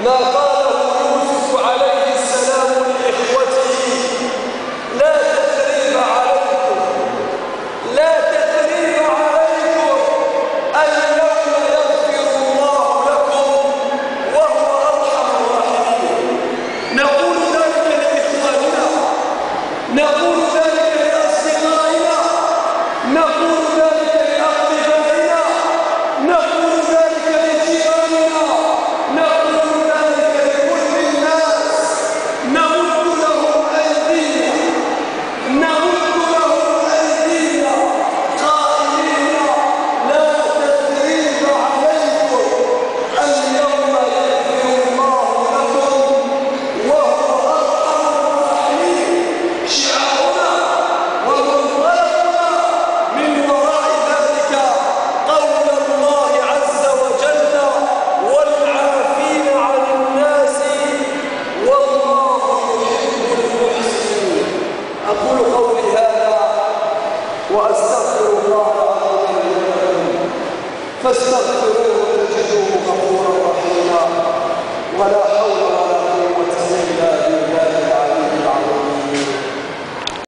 ما قاله يوسف عليه السلام لإخوته: لا تثريب عليكم، لا تثريب عليكم، اليوم يغفر الله لكم وهو أرحم الراحمين. نقول ذلك لإخواننا، نقول ذلك لأصدقائنا، نقول ذلك لأقربائنا، نقول ذلك لجيراننا، نقول ذلك لكل الناس. نمد لهم أيدينا، نمد لهم أيدينا قائلين: لا تثريب عليكم، اليوم يغفر الله لكم وهو أرحم الراحمين. شعارنا ومنطلقنا من وراء ذلك قول الله عز وجل: والعافين عن الناس والله يحب المحسنين. أقول قولي هذا وأستغفر الله العظيم لي ولكم، فاستغفروه تجدوه غفورا رحيما، ولا حول